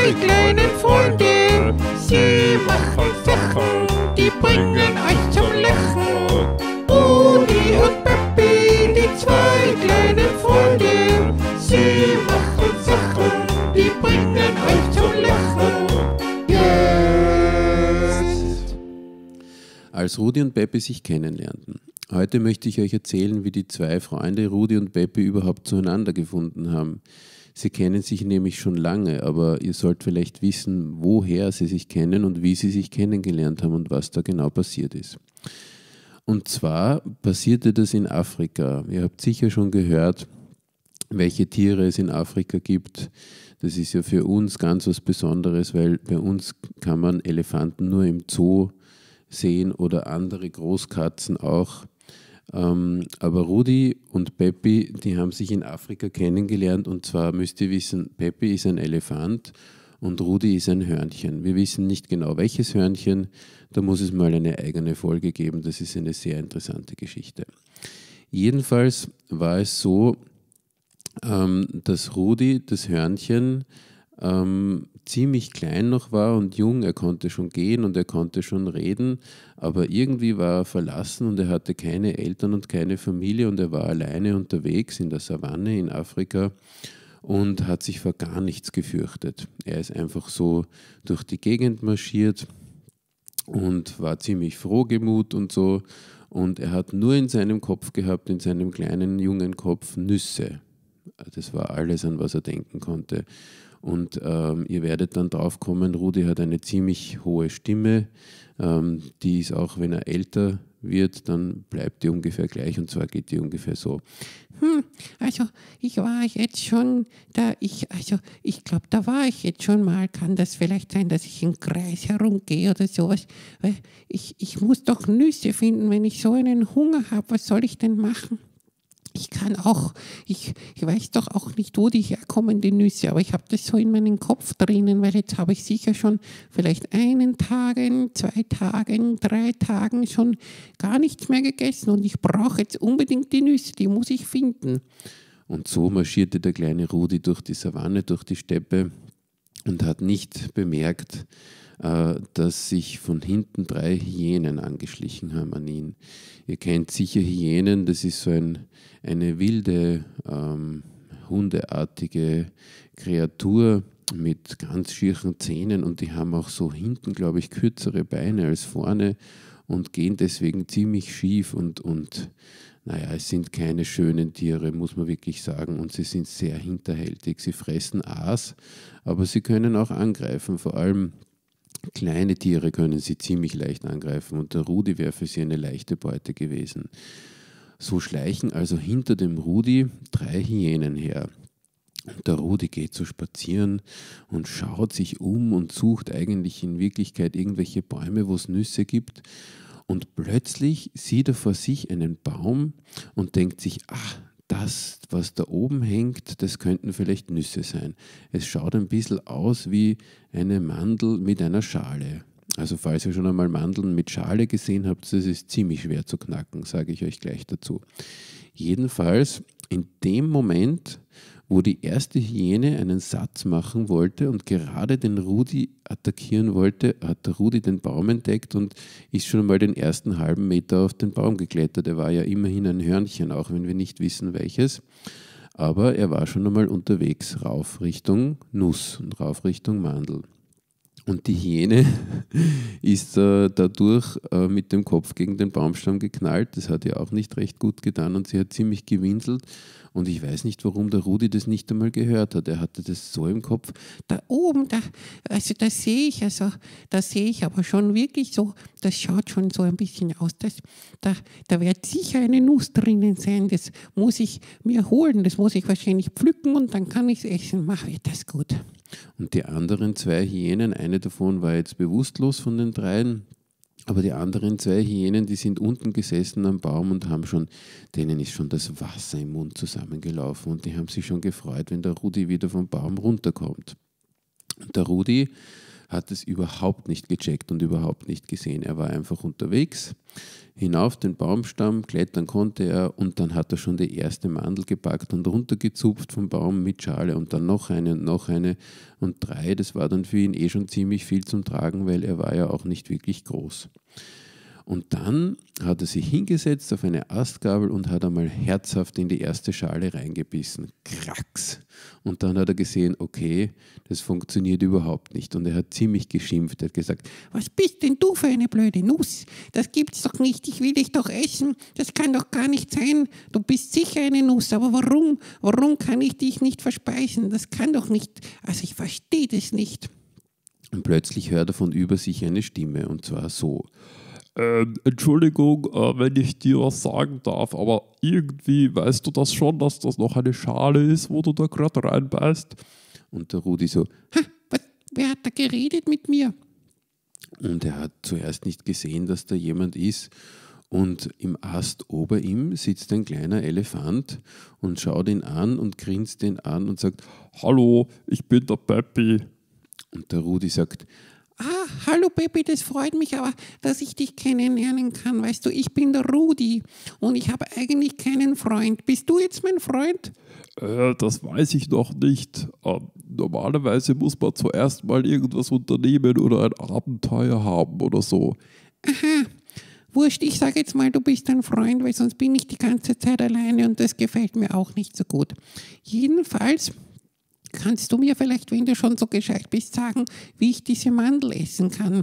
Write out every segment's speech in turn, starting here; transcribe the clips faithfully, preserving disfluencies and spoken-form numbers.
zwei kleinen Freunde, sie machen Sachen, die bringen euch zum Lachen. Rudi und Peppi, die zwei kleinen Freunde, sie machen Sachen, die bringen euch zum Lachen. Jetzt! Als Rudi und Peppi sich kennenlernten. Heute möchte ich euch erzählen, wie die zwei Freunde Rudi und Peppi überhaupt zueinander gefunden haben. Sie kennen sich nämlich schon lange, aber ihr sollt vielleicht wissen, woher sie sich kennen und wie sie sich kennengelernt haben und was da genau passiert ist. Und zwar passierte das in Afrika. Ihr habt sicher schon gehört, welche Tiere es in Afrika gibt. Das ist ja für uns ganz was Besonderes, weil bei uns kann man Elefanten nur im Zoo sehen oder andere Großkatzen auch. Ähm, aber Rudi und Peppi, die haben sich in Afrika kennengelernt, und zwar müsst ihr wissen, Peppi ist ein Elefant und Rudi ist ein Hörnchen. Wir wissen nicht genau welches Hörnchen, da muss es mal eine eigene Folge geben, das ist eine sehr interessante Geschichte. Jedenfalls war es so, ähm, dass Rudi, das Hörnchen, ähm, ziemlich klein noch war und jung. Er konnte schon gehen und er konnte schon reden, aber irgendwie war er verlassen und er hatte keine Eltern und keine Familie und er war alleine unterwegs in der Savanne in Afrika und hat sich vor gar nichts gefürchtet. Er ist einfach so durch die Gegend marschiert und war ziemlich frohgemut und so, und er hat nur in seinem Kopf gehabt, in seinem kleinen jungen Kopf, Nüsse. Das war alles, an was er denken konnte. Und ähm, ihr werdet dann drauf kommen, Rudi hat eine ziemlich hohe Stimme, ähm, die ist auch, wenn er älter wird, dann bleibt die ungefähr gleich, und zwar geht die ungefähr so. Hm, also ich war jetzt schon da, ich, also ich glaube, da war ich jetzt schon mal. Kann das vielleicht sein, dass ich im Kreis herumgehe oder sowas? Weil ich, ich muss doch Nüsse finden, wenn ich so einen Hunger habe. Was soll ich denn machen? Ich kann auch, ich, ich weiß doch auch nicht, wo die herkommen, die Nüsse, aber ich habe das so in meinem Kopf drinnen, weil jetzt habe ich sicher schon vielleicht einen Tagen, zwei Tagen, drei Tagen schon gar nichts mehr gegessen und ich brauche jetzt unbedingt die Nüsse, die muss ich finden. Und so marschierte der kleine Rudi durch die Savanne, durch die Steppe und hat nicht bemerkt, dass sich von hinten drei Hyänen angeschlichen haben an ihn. Ihr kennt sicher Hyänen, das ist so ein, eine wilde, ähm, hundeartige Kreatur mit ganz schierchen Zähnen, und die haben auch so hinten, glaube ich, kürzere Beine als vorne und gehen deswegen ziemlich schief und, und naja, es sind keine schönen Tiere, muss man wirklich sagen, und sie sind sehr hinterhältig. Sie fressen Aas, aber sie können auch angreifen, vor allem kleine Tiere können sie ziemlich leicht angreifen, und der Rudi wäre für sie eine leichte Beute gewesen. So schleichen also hinter dem Rudi drei Hyänen her. Und der Rudi geht so spazieren und schaut sich um und sucht eigentlich in Wirklichkeit irgendwelche Bäume, wo es Nüsse gibt. Und plötzlich sieht er vor sich einen Baum und denkt sich, ach, das, was da oben hängt, das könnten vielleicht Nüsse sein. Es schaut ein bisschen aus wie eine Mandel mit einer Schale. Also falls ihr schon einmal Mandeln mit Schale gesehen habt, das ist ziemlich schwer zu knacken, sage ich euch gleich dazu. Jedenfalls in dem Moment, wo die erste Hyäne einen Satz machen wollte und gerade den Rudi attackieren wollte, hat der Rudi den Baum entdeckt und ist schon mal den ersten halben Meter auf den Baum geklettert. Er war ja immerhin ein Hörnchen, auch wenn wir nicht wissen welches. Aber er war schon einmal unterwegs, rauf Richtung Nuss und rauf Richtung Mandel. Und die Hyäne ist äh, dadurch äh, mit dem Kopf gegen den Baumstamm geknallt. Das hat ihr auch nicht recht gut getan und sie hat ziemlich gewinselt. Und ich weiß nicht, warum der Rudi das nicht einmal gehört hat. Er hatte das so im Kopf. Da oben, da, also da sehe ich, also da sehe ich aber schon wirklich so, das schaut schon so ein bisschen aus. Das, da, da wird sicher eine Nuss drinnen sein. Das muss ich mir holen. Das muss ich wahrscheinlich pflücken und dann kann ich es essen. Mach wird das gut. Und die anderen zwei Hyänen, eine davon war jetzt bewusstlos von den dreien, aber die anderen zwei Hyänen, die sind unten gesessen am Baum und haben schon, denen ist schon das Wasser im Mund zusammengelaufen und die haben sich schon gefreut, wenn der Rudi wieder vom Baum runterkommt. Und der Rudi hat es überhaupt nicht gecheckt und überhaupt nicht gesehen. Er war einfach unterwegs, hinauf den Baumstamm, klettern konnte er und dann hat er schon die erste Mandel gepackt und runtergezupft vom Baum mit Schale und dann noch eine und noch eine und drei. Das war dann für ihn eh schon ziemlich viel zum Tragen, weil er war ja auch nicht wirklich groß. Und dann hat er sich hingesetzt auf eine Astgabel und hat einmal herzhaft in die erste Schale reingebissen. Kracks! Und dann hat er gesehen, okay, das funktioniert überhaupt nicht. Und er hat ziemlich geschimpft. Er hat gesagt, was bist denn du für eine blöde Nuss? Das gibt's doch nicht, ich will dich doch essen. Das kann doch gar nicht sein. Du bist sicher eine Nuss, aber warum? Warum kann ich dich nicht verspeisen? Das kann doch nicht. Also ich verstehe das nicht. Und plötzlich hört er von über sich eine Stimme und zwar so. Ähm, Entschuldigung, äh, wenn ich dir was sagen darf, aber irgendwie weißt du das schon, dass das noch eine Schale ist, wo du da gerade reinbeißt? Und der Rudi so, ha, was, wer hat da geredet mit mir? Und er hat zuerst nicht gesehen, dass da jemand ist. Und im Ast ober ihm sitzt ein kleiner Elefant und schaut ihn an und grinst ihn an und sagt, hallo, ich bin der Peppi. Und der Rudi sagt, ah, hallo Peppi, das freut mich aber, dass ich dich kennenlernen kann. Weißt du, ich bin der Rudi und ich habe eigentlich keinen Freund. Bist du jetzt mein Freund? Äh, das weiß ich noch nicht. Äh, normalerweise muss man zuerst mal irgendwas unternehmen oder ein Abenteuer haben oder so. Aha, wurscht, ich sage jetzt mal, du bist ein Freund, weil sonst bin ich die ganze Zeit alleine und das gefällt mir auch nicht so gut. Jedenfalls kannst du mir vielleicht, wenn du schon so gescheit bist, sagen, wie ich diese Mandel essen kann?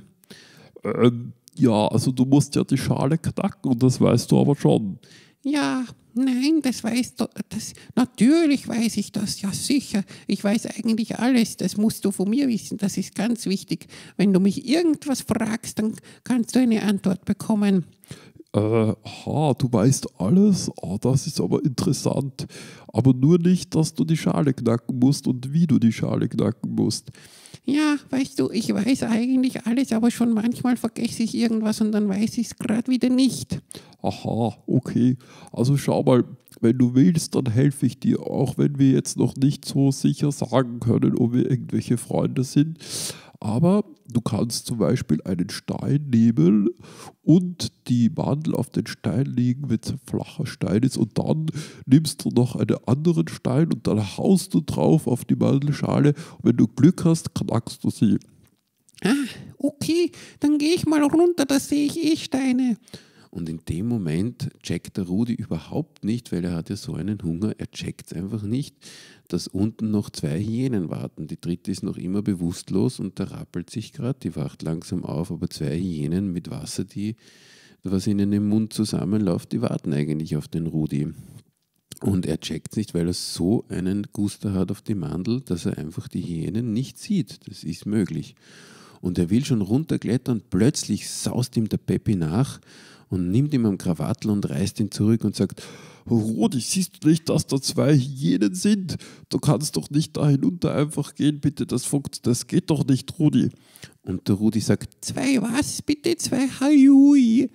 Ähm, ja, also du musst ja die Schale knacken und das weißt du aber schon. Ja, nein, das weißt du, das, natürlich weiß ich das, ja sicher. Ich weiß eigentlich alles, das musst du von mir wissen, das ist ganz wichtig. Wenn du mich irgendwas fragst, dann kannst du eine Antwort bekommen. Äh, aha, du weißt alles? Oh, das ist aber interessant. Aber nur nicht, dass du die Schale knacken musst und wie du die Schale knacken musst. Ja, weißt du, ich weiß eigentlich alles, aber schon manchmal vergesse ich irgendwas und dann weiß ich es gerade wieder nicht. Aha, okay. Also schau mal, wenn du willst, dann helfe ich dir, auch wenn wir jetzt noch nicht so sicher sagen können, ob wir irgendwelche Freunde sind. Aber du kannst zum Beispiel einen Stein nehmen und die Mandel auf den Stein legen, wenn es ein flacher Stein ist. Und dann nimmst du noch einen anderen Stein und dann haust du drauf auf die Mandelschale. Und wenn du Glück hast, knackst du sie. Ah, okay, dann gehe ich mal runter, da sehe ich eh Steine. Und in dem Moment checkt der Rudi überhaupt nicht, weil er hat ja so einen Hunger, er checkt es einfach nicht, dass unten noch zwei Hyänen warten. Die dritte ist noch immer bewusstlos und da rappelt sich gerade, die wacht langsam auf, aber zwei Hyänen mit Wasser, die, was ihnen im Mund zusammenläuft, die warten eigentlich auf den Rudi. Und er checkt es nicht, weil er so einen Guster hat auf die Mandel, dass er einfach die Hyänen nicht sieht. Das ist möglich. Und er will schon runterklettern, plötzlich saust ihm der Peppi nach und nimmt ihm am Krawattel und reißt ihn zurück und sagt, Rudi, siehst du nicht, dass da zwei Hyänen sind? Du kannst doch nicht da hinunter einfach gehen, bitte, das, funkt, das geht doch nicht, Rudi. Und der Rudi sagt, zwei was, bitte, zwei Haiui,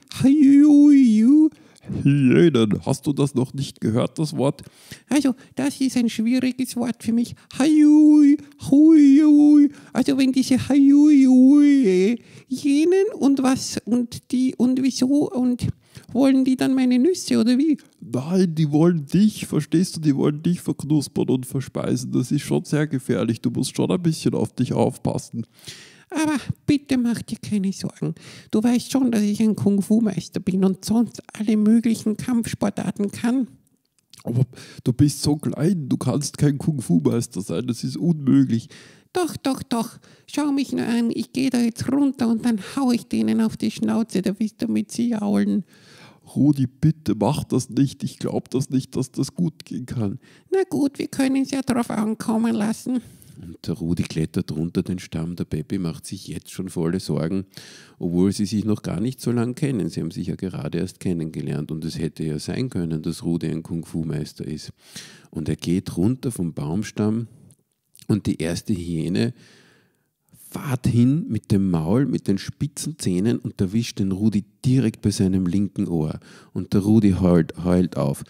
Haiui. Hyänen, hast du das noch nicht gehört, das Wort? Also, das ist ein schwieriges Wort für mich. Haiui, Hui, also wenn diese Haiui, jenen und was und die und wieso und wollen die dann meine Nüsse oder wie? Nein, die wollen dich, verstehst du, die wollen dich verknuspern und verspeisen. Das ist schon sehr gefährlich, du musst schon ein bisschen auf dich aufpassen. Aber bitte mach dir keine Sorgen. Du weißt schon, dass ich ein Kung-Fu-Meister bin und sonst alle möglichen Kampfsportarten kann. Aber du bist so klein, du kannst kein Kung-Fu-Meister sein, das ist unmöglich. Doch, doch, doch. Schau mich nur an. Ich gehe da jetzt runter und dann hau ich denen auf die Schnauze, da wirst du mit sie jaulen. Rudi, bitte mach das nicht. Ich glaube das nicht, dass das gut gehen kann. Na gut, wir können es ja drauf ankommen lassen. Und der Rudi klettert runter den Stamm. Der Peppi macht sich jetzt schon volle Sorgen, obwohl sie sich noch gar nicht so lange kennen. Sie haben sich ja gerade erst kennengelernt und es hätte ja sein können, dass Rudi ein Kung-Fu-Meister ist. Und er geht runter vom Baumstamm und die erste Hyäne fährt hin mit dem Maul, mit den spitzen Zähnen und erwischt den Rudi direkt bei seinem linken Ohr. Und der Rudi heult, heult auf.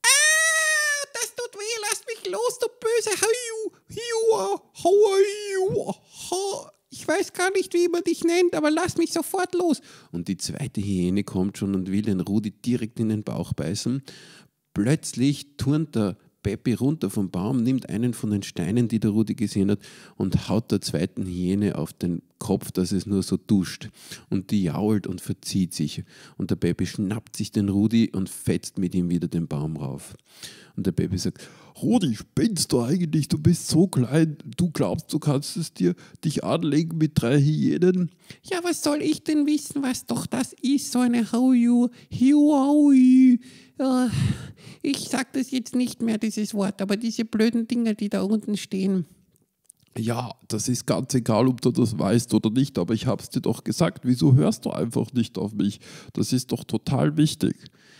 Ah, das tut weh, lass mich los, du böse Haiu. Hiua, Hauaiu, ha. Ich weiß gar nicht, wie man dich nennt, aber lass mich sofort los. Und die zweite Hyäne kommt schon und will den Rudi direkt in den Bauch beißen. Plötzlich turnt der Peppi runter vom Baum, nimmt einen von den Steinen, die der Rudi gesehen hat, und haut der zweiten Hyäne auf den Kopf, dass es nur so duscht. Und die jault und verzieht sich. Und der Peppi schnappt sich den Rudi und fetzt mit ihm wieder den Baum rauf. Und der Peppi sagt: Rudi, spinnst du eigentlich? Du bist so klein. Du glaubst, du kannst es dir dich anlegen mit drei Hyänen? Ja, was soll ich denn wissen, was doch das ist, so eine Hauju, Hiuaui. Äh, Ich sag das jetzt nicht mehr, dieses Wort, aber diese blöden Dinger, die da unten stehen. Ja, das ist ganz egal, ob du das weißt oder nicht, aber ich hab's dir doch gesagt. Wieso hörst du einfach nicht auf mich? Das ist doch total wichtig.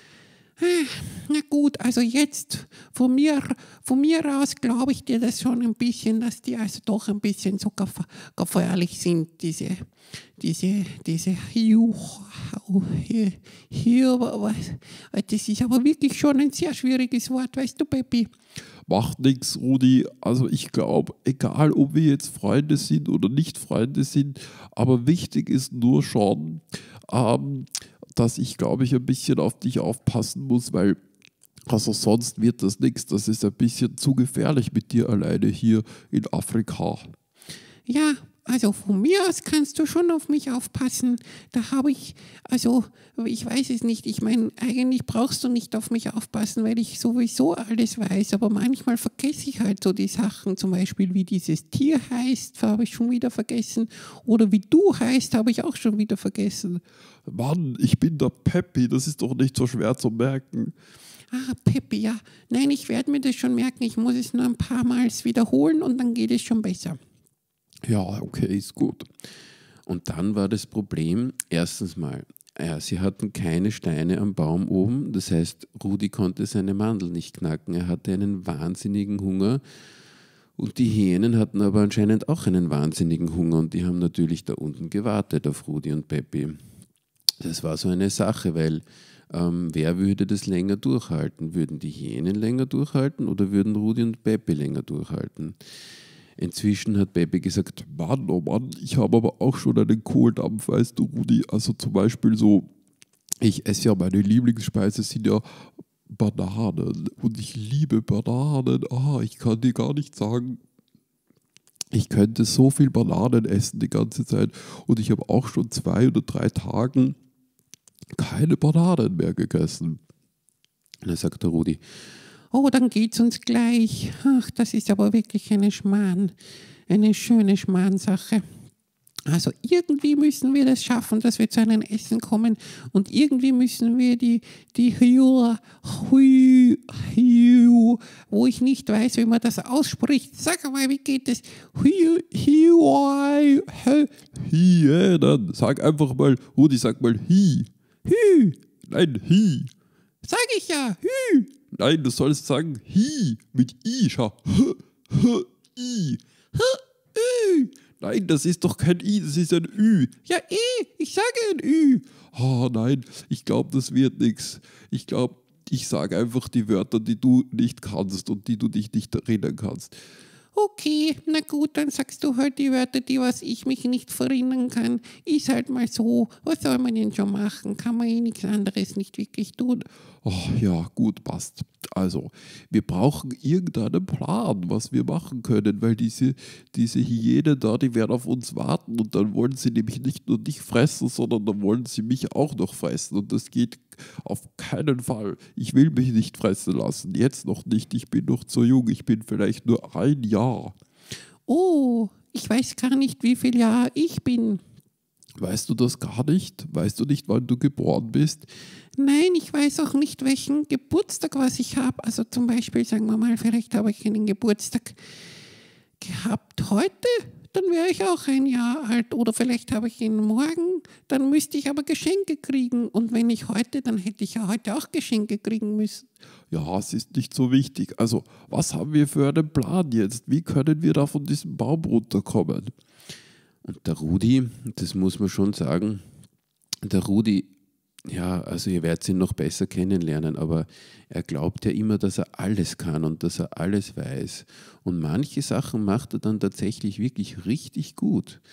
Na gut, also jetzt von mir, von mir aus glaube ich dir das schon ein bisschen, dass die also doch ein bisschen so gef- gefährlich sind, diese, diese, diese Hiu, hier, hier, was, das ist aber wirklich schon ein sehr schwieriges Wort, weißt du, Peppi? Macht nichts, Rudi. Also ich glaube, egal ob wir jetzt Freunde sind oder nicht Freunde sind, aber wichtig ist nur schon, ähm, dass ich, glaube ich, ein bisschen auf dich aufpassen muss, weil also sonst wird das nichts. Das ist ein bisschen zu gefährlich mit dir alleine hier in Afrika. Ja, also von mir aus kannst du schon auf mich aufpassen. Da habe ich, also ich weiß es nicht. Ich meine, eigentlich brauchst du nicht auf mich aufpassen, weil ich sowieso alles weiß. Aber manchmal vergesse ich halt so die Sachen. Zum Beispiel, wie dieses Tier heißt, habe ich schon wieder vergessen. Oder wie du heißt, habe ich auch schon wieder vergessen. Mann, ich bin der Peppi. Das ist doch nicht so schwer zu merken. Ah, Peppi, ja. Nein, ich werde mir das schon merken. Ich muss es nur ein paar Mal wiederholen und dann geht es schon besser. Ja, okay, ist gut. Und dann war das Problem, erstens mal, ja, sie hatten keine Steine am Baum oben, das heißt, Rudi konnte seine Mandel nicht knacken, er hatte einen wahnsinnigen Hunger und die Hyänen hatten aber anscheinend auch einen wahnsinnigen Hunger und die haben natürlich da unten gewartet auf Rudi und Peppi. Das war so eine Sache, weil ähm, wer würde das länger durchhalten? Würden die Hyänen länger durchhalten oder würden Rudi und Peppi länger durchhalten? Inzwischen hat Peppi gesagt: Mann, oh Mann, ich habe aber auch schon einen Kohldampf, weißt du, Rudi. Also zum Beispiel so, ich esse ja, meine Lieblingsspeise sind ja Bananen. Und ich liebe Bananen. Ah, ich kann dir gar nicht sagen, ich könnte so viel Bananen essen die ganze Zeit. Und ich habe auch schon zwei oder drei Tage keine Bananen mehr gegessen. Und dann sagt der Rudi: Oh, dann geht's uns gleich. Ach, das ist aber wirklich eine Schmarrn, eine schöne Schmarrnsache. Also irgendwie müssen wir das schaffen, dass wir zu einem Essen kommen und irgendwie müssen wir die, die Hiu, Hiu, Hiu, wo ich nicht weiß, wie man das ausspricht. Sag mal, wie geht das? Hiu, Hiu, Hyänen. Sag einfach mal, Rudi, sag mal Hi. Hü. Nein, Hi. Sag ich ja, Hü. Nein, du sollst sagen Hi mit I. Schau. H, H, I. H, Ü. Nein, das ist doch kein I, das ist ein Ü. Ja, eh, ich sage ein Ü. Oh nein, ich glaube, das wird nichts. Ich glaube, ich sage einfach die Wörter, die du nicht kannst und die du dich nicht erinnern kannst. Okay, na gut, dann sagst du halt die Wörter, die was ich mich nicht verinnern kann. Ist halt mal so. Was soll man denn schon machen? Kann man eh nichts anderes nicht wirklich tun. Oh, ja, gut, passt. Also, wir brauchen irgendeinen Plan, was wir machen können, weil diese, diese Hyänen da, die werden auf uns warten und dann wollen sie nämlich nicht nur dich fressen, sondern dann wollen sie mich auch noch fressen und das geht auf keinen Fall. Ich will mich nicht fressen lassen, jetzt noch nicht, ich bin noch zu jung, ich bin vielleicht nur ein Jahr. Oh, ich weiß gar nicht, wie viel Jahr ich bin. Weißt du das gar nicht? Weißt du nicht, wann du geboren bist? Nein, ich weiß auch nicht, welchen Geburtstag was ich habe. Also zum Beispiel, sagen wir mal, vielleicht habe ich einen Geburtstag gehabt heute, dann wäre ich auch ein Jahr alt. Oder vielleicht habe ich ihn morgen, dann müsste ich aber Geschenke kriegen. Und wenn ich heute, dann hätte ich ja heute auch Geschenke kriegen müssen. Ja, es ist nicht so wichtig. Also, was haben wir für einen Plan jetzt? Wie können wir da von diesem Baum runterkommen? Und der Rudi, das muss man schon sagen, der Rudi, ja, also ihr werdet ihn noch besser kennenlernen, aber er glaubt ja immer, dass er alles kann und dass er alles weiß. Und manche Sachen macht er dann tatsächlich wirklich richtig gut.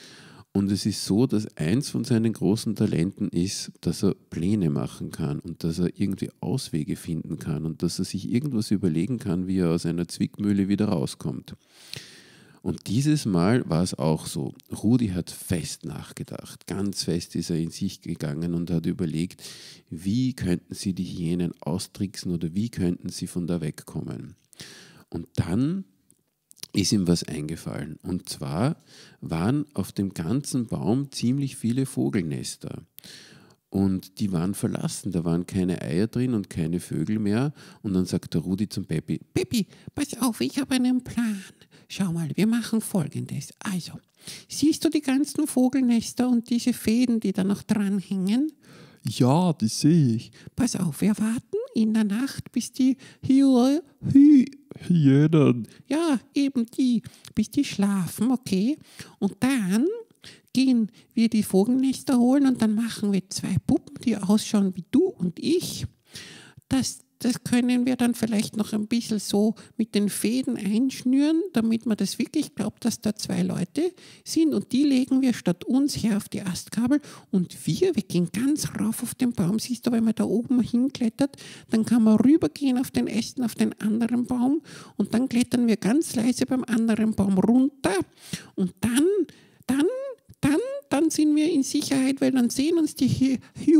Und es ist so, dass eins von seinen großen Talenten ist, dass er Pläne machen kann und dass er irgendwie Auswege finden kann und dass er sich irgendwas überlegen kann, wie er aus einer Zwickmühle wieder rauskommt. Und dieses Mal war es auch so. Rudi hat fest nachgedacht. Ganz fest ist er in sich gegangen und hat überlegt, wie könnten sie die Hyänen austricksen oder wie könnten sie von da wegkommen. Und dann ist ihm was eingefallen. Und zwar waren auf dem ganzen Baum ziemlich viele Vogelnester. Und die waren verlassen, da waren keine Eier drin und keine Vögel mehr. Und dann sagt der Rudi zum Peppi, Peppi, pass auf, ich habe einen Plan. Schau mal, wir machen Folgendes. Also, siehst du die ganzen Vogelnester und diese Fäden, die da noch dranhängen? Ja, die sehe ich. Pass auf, wir warten in der Nacht, bis die Hy Hy Hyänen. ja, eben die, bis die schlafen, okay? Und dann gehen wir die Vogelnester holen und dann machen wir zwei Puppen, die ausschauen wie du und ich. Das, das können wir dann vielleicht noch ein bisschen so mit den Fäden einschnüren, damit man das wirklich glaubt, dass da zwei Leute sind. Und die legen wir statt uns her auf die Astkabel. Und wir, wir gehen ganz rauf auf den Baum. Siehst du, wenn man da oben hinklettert, dann kann man rübergehen auf den Ästen auf den anderen Baum. Und dann klettern wir ganz leise beim anderen Baum runter. Und dann, dann, dann, dann sind wir in Sicherheit, weil dann sehen uns die Hy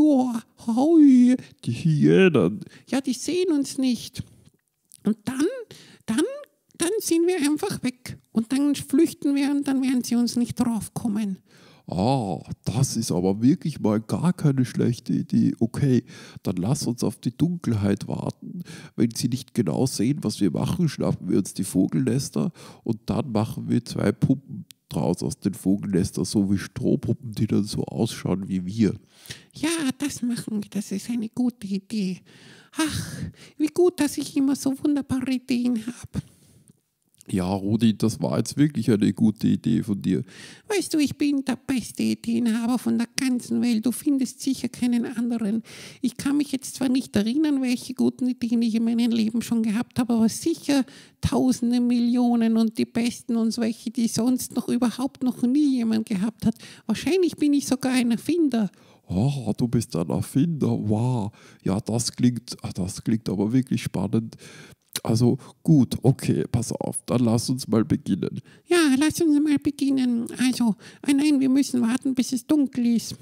Hy Die Hyänen. ja, die sehen uns nicht. Und dann, dann, dann sind wir einfach weg. Und dann flüchten wir und dann werden sie uns nicht draufkommen. Ah, das ist aber wirklich mal gar keine schlechte Idee. Okay, dann lass uns auf die Dunkelheit warten. Wenn sie nicht genau sehen, was wir machen, schnappen wir uns die Vogelnester und dann machen wir zwei Puppen draus aus den Vogelnestern, so wie Strohpuppen, die dann so ausschauen wie wir. Ja, das machen wir. Das ist eine gute Idee. Ach, wie gut, dass ich immer so wunderbare Ideen habe. Ja, Rudi, das war jetzt wirklich eine gute Idee von dir. Weißt du, ich bin der beste Ideenhaber von der ganzen Welt. Du findest sicher keinen anderen. Ich kann mich jetzt zwar nicht erinnern, welche guten Ideen ich in meinem Leben schon gehabt habe, aber sicher Tausende, Millionen und die besten und welche, die sonst noch überhaupt noch nie jemand gehabt hat. Wahrscheinlich bin ich sogar ein Erfinder. Ah, du bist ein Erfinder. Wow. Ja, das klingt, das klingt aber wirklich spannend. Also gut, okay, pass auf, dann lass uns mal beginnen. Ja, lass uns mal beginnen. Also, ah nein, wir müssen warten, bis es dunkel ist.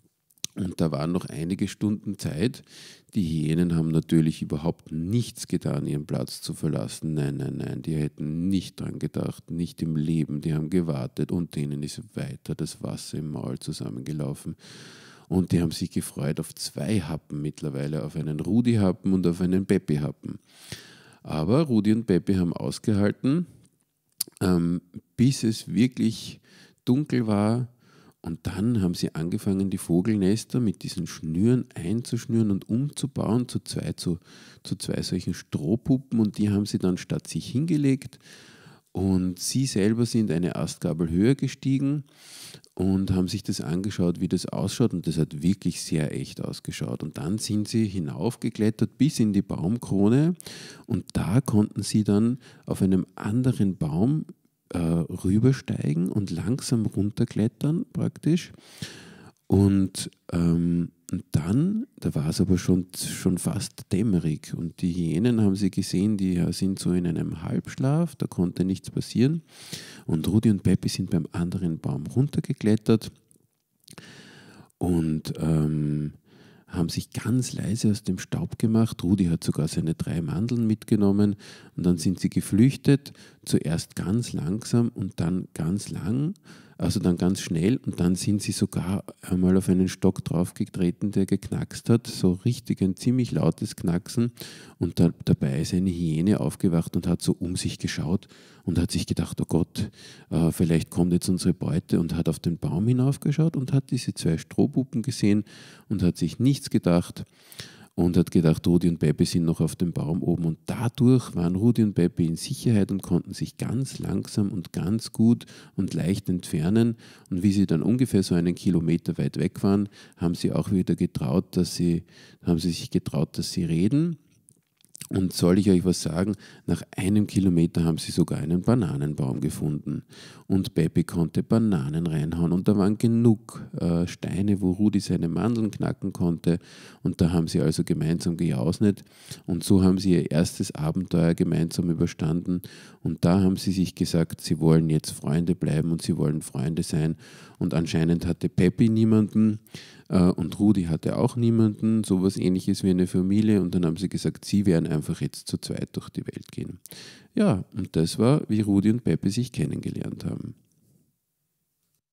und da waren noch einige Stunden Zeit. Die Hyänen haben natürlich überhaupt nichts getan, ihren Platz zu verlassen. Nein, nein, nein, die hätten nicht dran gedacht, nicht im Leben. Die haben gewartet und denen ist weiter das Wasser im Maul zusammengelaufen. Und die haben sich gefreut auf zwei Happen mittlerweile, auf einen Rudi-Happen und auf einen Peppi-Happen. Aber Rudi und Peppi haben ausgehalten, ähm, bis es wirklich dunkel war. Und dann haben sie angefangen, die Vogelnester mit diesen Schnüren einzuschnüren und umzubauen zu zwei, zu, zu zwei solchen Strohpuppen. Und die haben sie dann statt sich hingelegt. Und sie selber sind eine Astgabel höher gestiegen und haben sich das angeschaut, wie das ausschaut. Und das hat wirklich sehr echt ausgeschaut. Und dann sind sie hinaufgeklettert bis in die Baumkrone. Und da konnten sie dann auf einem anderen Baum äh, rübersteigen und langsam runterklettern praktisch. Und, ähm, und dann, da war es aber schon, schon fast dämmerig. Und die Hyänen haben sie gesehen, die sind so in einem Halbschlaf, da konnte nichts passieren. Und Rudi und Peppi sind beim anderen Baum runtergeklettert und ähm, haben sich ganz leise aus dem Staub gemacht. Rudi hat sogar seine drei Mandeln mitgenommen und dann sind sie geflüchtet, zuerst ganz langsam und dann ganz lang, also dann ganz schnell und dann sind sie sogar einmal auf einen Stock draufgetreten, der geknackst hat, so richtig ein ziemlich lautes Knacksen und da, dabei ist eine Hyäne aufgewacht und hat so um sich geschaut und hat sich gedacht, oh Gott, äh, vielleicht kommt jetzt unsere Beute und hat auf den Baum hinaufgeschaut und hat diese zwei Strohpuppen gesehen und hat sich nichts gedacht und hat gedacht, Rudi und Peppi sind noch auf dem Baum oben und dadurch waren Rudi und Peppi in Sicherheit und konnten sich ganz langsam und ganz gut und leicht entfernen und wie sie dann ungefähr so einen Kilometer weit weg waren, haben sie auch wieder getraut, dass sie, haben sie sich getraut, dass sie reden Und soll ich euch was sagen? Nach einem Kilometer haben sie sogar einen Bananenbaum gefunden. Und Peppi konnte Bananen reinhauen. Und da waren genug äh, Steine, wo Rudi seine Mandeln knacken konnte. Und da haben sie also gemeinsam gejausnet. Und so haben sie ihr erstes Abenteuer gemeinsam überstanden. Und da haben sie sich gesagt, sie wollen jetzt Freunde bleiben und sie wollen Freunde sein. Und anscheinend hatte Peppi niemanden. Und Rudi hatte auch niemanden, sowas ähnliches wie eine Familie. Und dann haben sie gesagt, sie werden einfach jetzt zu zweit durch die Welt gehen. Ja, und das war, wie Rudi und Peppi sich kennengelernt haben.